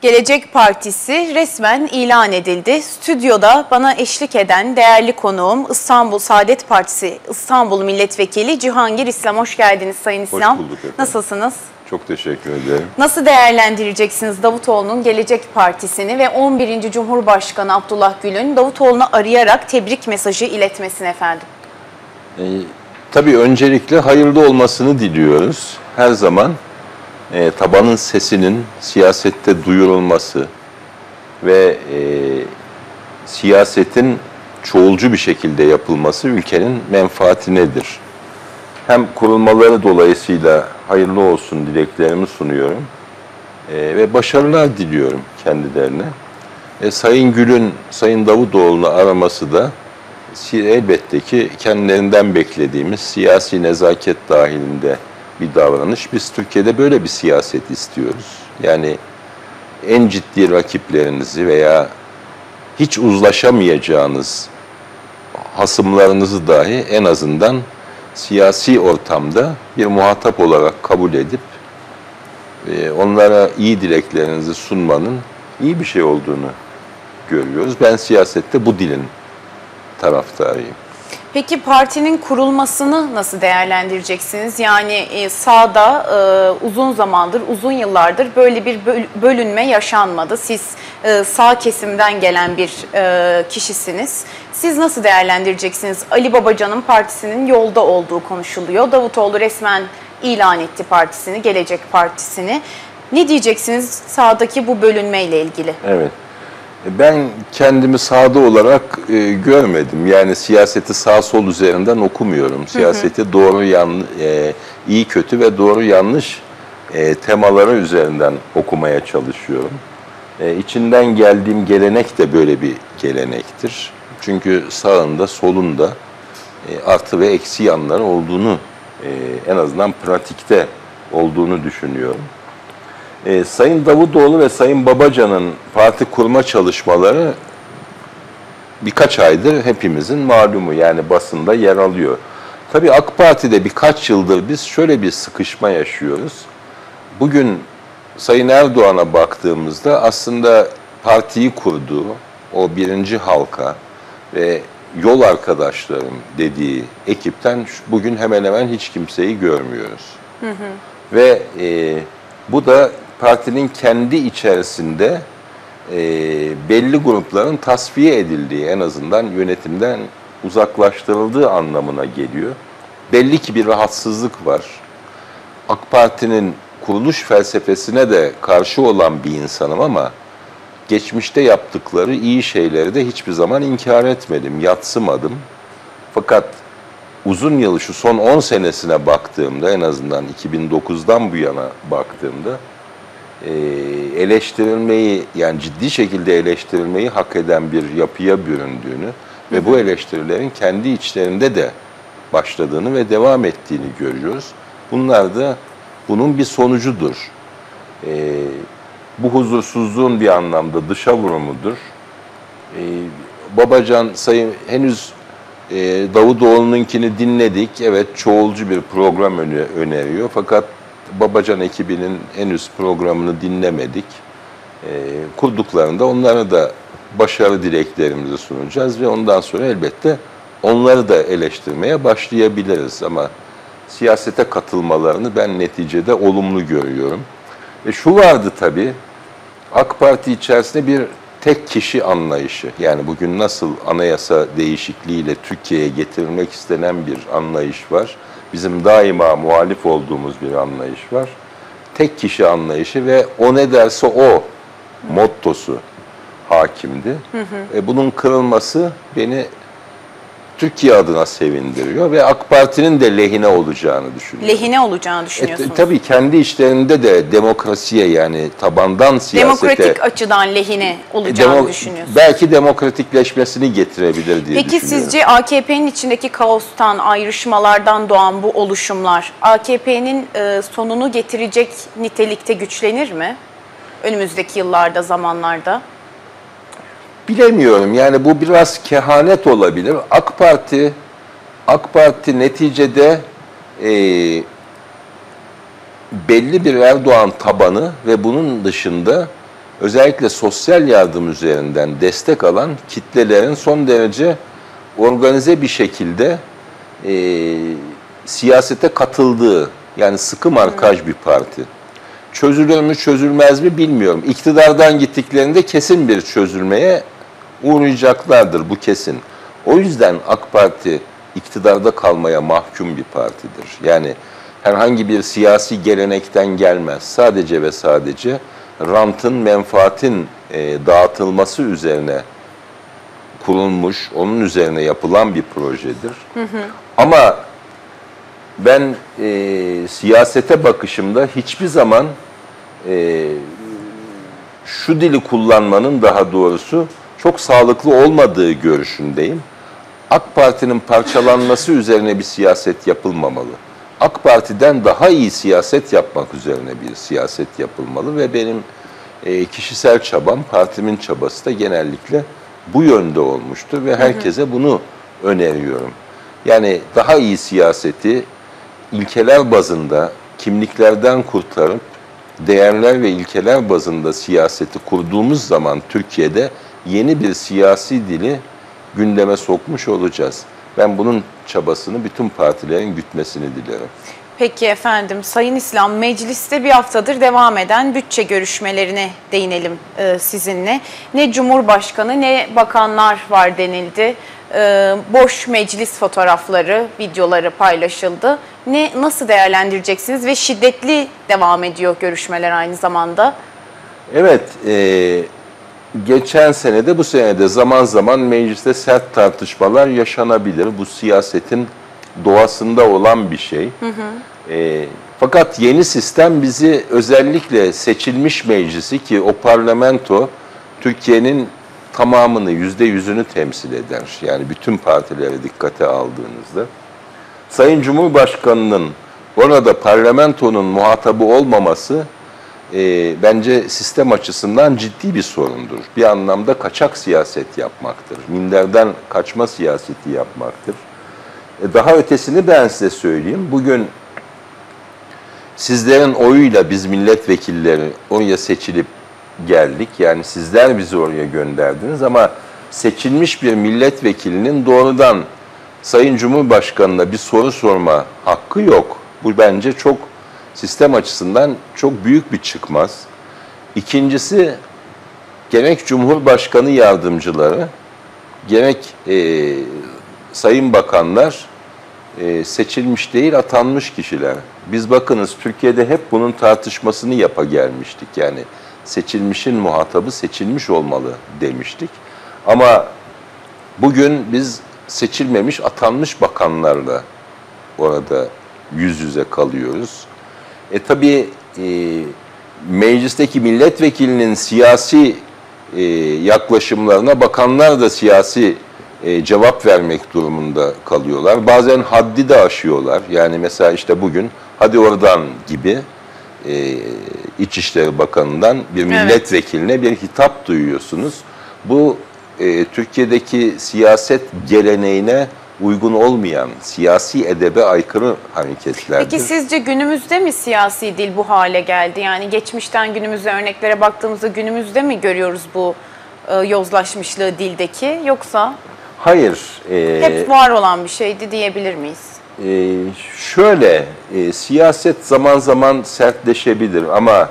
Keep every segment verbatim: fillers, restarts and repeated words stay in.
Gelecek Partisi resmen ilan edildi. Stüdyoda bana eşlik eden değerli konuğum İstanbul Saadet Partisi İstanbul Milletvekili Cihangir İslam. Hoş geldiniz Sayın İslam. Hoş bulduk efendim. Nasılsınız? Çok teşekkür ederim. Nasıl değerlendireceksiniz Davutoğlu'nun Gelecek Partisi'ni ve on birinci Cumhurbaşkanı Abdullah Gül'ün Davutoğlu'nu arayarak tebrik mesajı iletmesini efendim? Ee, tabii öncelikle hayırlı olmasını diliyoruz. Her zaman e, tabanın sesinin siyasette duyurulması ve e, siyasetin çoğulcu bir şekilde yapılması ülkenin menfaatinedir. Hem kurulmaları dolayısıyla hayırlı olsun dileklerimi sunuyorum e, ve başarılar diliyorum kendilerine. E, Sayın Gül'ün Sayın Davutoğlu'nu araması da elbette ki kendilerinden beklediğimiz siyasi nezaket dahilinde bir davranış. Biz Türkiye'de böyle bir siyaset istiyoruz. Yani en ciddi rakiplerinizi veya hiç uzlaşamayacağınız hasımlarınızı dahi en azından siyasi ortamda bir muhatap olarak kabul edip onlara iyi dileklerinizi sunmanın iyi bir şey olduğunu görüyoruz. Ben siyasette bu dilin taraftarıyım. Peki partinin kurulmasını nasıl değerlendireceksiniz? Yani e, sağda e, uzun zamandır, uzun yıllardır böyle bir bölünme yaşanmadı. Siz e, sağ kesimden gelen bir e, kişisiniz. Siz nasıl değerlendireceksiniz? Ali Babacan'ın partisinin yolda olduğu konuşuluyor. Davutoğlu resmen ilan etti partisini, Gelecek Partisi'ni. Ne diyeceksiniz sağdaki bu bölünmeyle ilgili? Evet. Ben kendimi sağda olarak e, görmedim. Yani siyaseti sağ sol üzerinden okumuyorum. Siyaseti hı hı. doğru yanlış, e, iyi kötü ve doğru yanlış e, temaları üzerinden okumaya çalışıyorum. E, içinden geldiğim gelenek de böyle bir gelenektir. Çünkü sağında solunda e, artı ve eksi yanları olduğunu, e, en azından pratikte olduğunu düşünüyorum. Ee, Sayın Davutoğlu ve Sayın Babacan'ın parti kurma çalışmaları birkaç aydır hepimizin malumu, yani basında yer alıyor. Tabii AK Parti'de birkaç yıldır biz şöyle bir sıkışma yaşıyoruz. Bugün Sayın Erdoğan'a baktığımızda aslında partiyi kurduğu o birinci halka ve yol arkadaşlarım dediği ekipten bugün hemen hemen hiç kimseyi görmüyoruz. Hı hı. Ve e, bu da partinin kendi içerisinde e, belli grupların tasfiye edildiği, en azından yönetimden uzaklaştırıldığı anlamına geliyor. Belli ki bir rahatsızlık var. AK Parti'nin kuruluş felsefesine de karşı olan bir insanım ama geçmişte yaptıkları iyi şeyleri de hiçbir zaman inkar etmedim, yadsımadım. Fakat uzun yılı, şu son on senesine baktığımda, en azından iki bin dokuzdan bu yana baktığımda eleştirilmeyi, yani ciddi şekilde eleştirilmeyi hak eden bir yapıya büründüğünü ve hı hı. bu eleştirilerin kendi içlerinde de başladığını ve devam ettiğini görüyoruz. Bunlar da bunun bir sonucudur. Ee, bu huzursuzluğun bir anlamda dışa vurumudur. Ee, Babacan sayın henüz e, Davutoğlu'nunkini dinledik. Evet, çoğulcu bir program öneriyor. Fakat Babacan ekibinin henüz programını dinlemedik. E, kurduklarında onlara da başarı dileklerimizi sunacağız ve ondan sonra elbette onları da eleştirmeye başlayabiliriz. Ama siyasete katılmalarını ben neticede olumlu görüyorum. E şu vardı tabii, AK Parti içerisinde bir tek kişi anlayışı. Yani bugün nasıl anayasa değişikliğiyle Türkiye'ye getirilmek istenen bir anlayış var. Bizim daima muhalif olduğumuz bir anlayış var. Tek kişi anlayışı ve o ne derse o mottosu hakimdi. Hı hı. E bunun kırılması beni Türkiye adına sevindiriyor ve AK Parti'nin de lehine olacağını düşünüyorum. Lehine olacağını düşünüyorsunuz. E, tabii kendi işlerinde de demokrasiye, yani tabandan siyasete... Demokratik açıdan lehine olacağını demo, düşünüyorsunuz. Belki demokratikleşmesini getirebilir diye Peki düşünüyorum. Peki sizce A K P'nin içindeki kaostan, ayrışmalardan doğan bu oluşumlar A K P'nin e, sonunu getirecek nitelikte güçlenir mi? Önümüzdeki yıllarda, zamanlarda? Bilemiyorum. Yani bu biraz kehanet olabilir. AK Parti AK Parti neticede e, belli bir Erdoğan tabanı ve bunun dışında özellikle sosyal yardım üzerinden destek alan kitlelerin son derece organize bir şekilde e, siyasete katıldığı, yani sıkı markaj bir parti. Çözülür mü çözülmez mi bilmiyorum. İktidardan gittiklerinde kesin bir çözülmeye uğrayacaklardır, bu kesin. O yüzden AK Parti iktidarda kalmaya mahkum bir partidir. Yani herhangi bir siyasi gelenekten gelmez. Sadece ve sadece rantın, menfaatin e, dağıtılması üzerine kurulmuş, onun üzerine yapılan bir projedir. Hı hı. Ama ben e, siyasete bakışımda hiçbir zaman e, şu dili kullanmanın, daha doğrusu çok sağlıklı olmadığı görüşündeyim. AK Parti'nin parçalanması üzerine bir siyaset yapılmamalı. AK Parti'den daha iyi siyaset yapmak üzerine bir siyaset yapılmalı ve benim e, kişisel çabam, partimin çabası da genellikle bu yönde olmuştur ve herkese bunu öneriyorum. Yani daha iyi siyaseti ilkeler bazında, kimliklerden kurtarıp değerler ve ilkeler bazında siyaseti kurduğumuz zaman Türkiye'de yeni bir siyasi dili gündeme sokmuş olacağız. Ben bunun çabasını bütün partilerin gütmesini dilerim. Peki efendim, Sayın İslam, mecliste bir haftadır devam eden bütçe görüşmelerine değinelim e, sizinle. Ne Cumhurbaşkanı ne bakanlar var denildi. E, boş meclis fotoğrafları, videoları paylaşıldı. Ne, nasıl değerlendireceksiniz ve şiddetli devam ediyor görüşmeler aynı zamanda? Evet, e, geçen senede bu senede zaman zaman mecliste sert tartışmalar yaşanabilir. Bu siyasetin doğasında olan bir şey. Hı hı. E, fakat yeni sistem bizi özellikle seçilmiş meclisi, ki o parlamento Türkiye'nin tamamını, yüzde yüzünü temsil eder. Yani bütün partileri dikkate aldığınızda. Sayın Cumhurbaşkanı'nın orada parlamentonun muhatabı olmaması e, bence sistem açısından ciddi bir sorundur. Bir anlamda kaçak siyaset yapmaktır. Minderden kaçma siyaseti yapmaktır. E, daha ötesini ben size söyleyeyim. Bugün sizlerin oyuyla biz milletvekilleri oraya seçilip geldik. Yani sizler bizi oraya gönderdiniz ama seçilmiş bir milletvekilinin doğrudan Sayın Cumhurbaşkanı'na bir soru sorma hakkı yok. Bu bence çok, sistem açısından çok büyük bir çıkmaz. İkincisi, gerek Cumhurbaşkanı yardımcıları, gerek e, sayın bakanlar e, seçilmiş değil, atanmış kişiler. Biz bakınız Türkiye'de hep bunun tartışmasını yapa gelmiştik. Yani seçilmişin muhatabı seçilmiş olmalı demiştik. Ama bugün biz seçilmemiş, atanmış bakanlarla orada yüz yüze kalıyoruz. E tabii e, meclisteki milletvekilinin siyasi e, yaklaşımlarına bakanlar da siyasi e, cevap vermek durumunda kalıyorlar. Bazen haddi de aşıyorlar. Yani mesela işte bugün hadi oradan gibi e, İçişleri Bakanı'ndan bir milletvekiline bir hitap duyuyorsunuz. Bu e, Türkiye'deki siyaset geleneğine uygun olmayan, siyasi edebe aykırı hareketlerdir. Peki sizce günümüzde mi siyasi dil bu hale geldi? Yani geçmişten günümüze örneklere baktığımızda günümüzde mi görüyoruz bu e, yozlaşmışlığı dildeki, yoksa hayır, e, hep var olan bir şeydi diyebilir miyiz? E, şöyle, e, siyaset zaman zaman sertleşebilir ama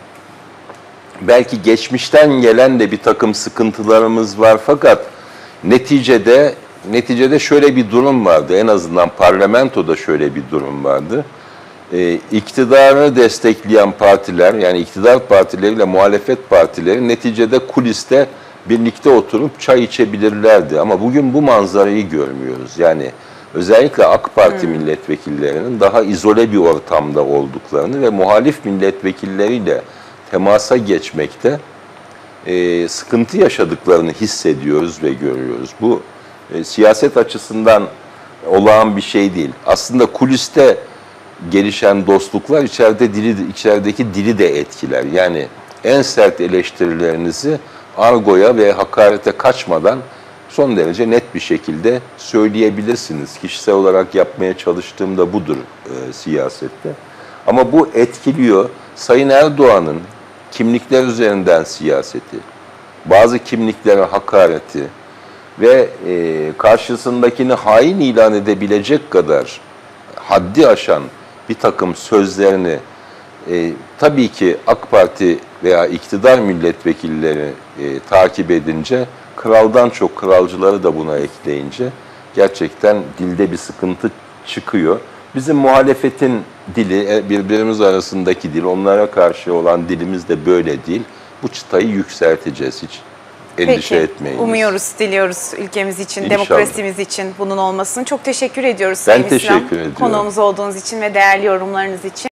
belki geçmişten gelen de bir takım sıkıntılarımız var, fakat neticede neticede şöyle bir durum vardı, en azından parlamentoda şöyle bir durum vardı. E, iktidarı destekleyen partiler, yani iktidar partileriyle muhalefet partileri neticede kuliste birlikte oturup çay içebilirlerdi. Ama bugün bu manzarayı görmüyoruz. Yani özellikle AK Parti hmm. milletvekillerinin daha izole bir ortamda olduklarını ve muhalif milletvekilleriyle temasa geçmekte e, sıkıntı yaşadıklarını hissediyoruz ve görüyoruz. Bu e, siyaset açısından olağan bir şey değil. Aslında kuliste gelişen dostluklar içeride dili, içerideki dili de etkiler. Yani en sert eleştirilerinizi argoya ve hakarete kaçmadan son derece net bir şekilde söyleyebilirsiniz. Kişisel olarak yapmaya çalıştığım da budur e, siyasette. Ama bu etkiliyor. Sayın Erdoğan'ın kimlikler üzerinden siyaseti, bazı kimliklere hakareti ve e, karşısındakini hain ilan edebilecek kadar haddi aşan bir takım sözlerini e, tabii ki AK Parti veya iktidar milletvekilleri e, takip edince, kraldan çok kralcıları da buna ekleyince gerçekten dilde bir sıkıntı çıkıyor. Bizim muhalefetin dili, birbirimiz arasındaki dil, onlara karşı olan dilimiz de böyle değil. Bu çıtayı yükselteceğiz, hiç endişe Peki, etmeyin. umuyoruz, diliyoruz ülkemiz için, İnşallah. demokrasimiz için bunun olmasını. Çok teşekkür ediyoruz Sayın Ben teşekkür İslam. ediyorum. Konuğumuz olduğunuz için ve değerli yorumlarınız için.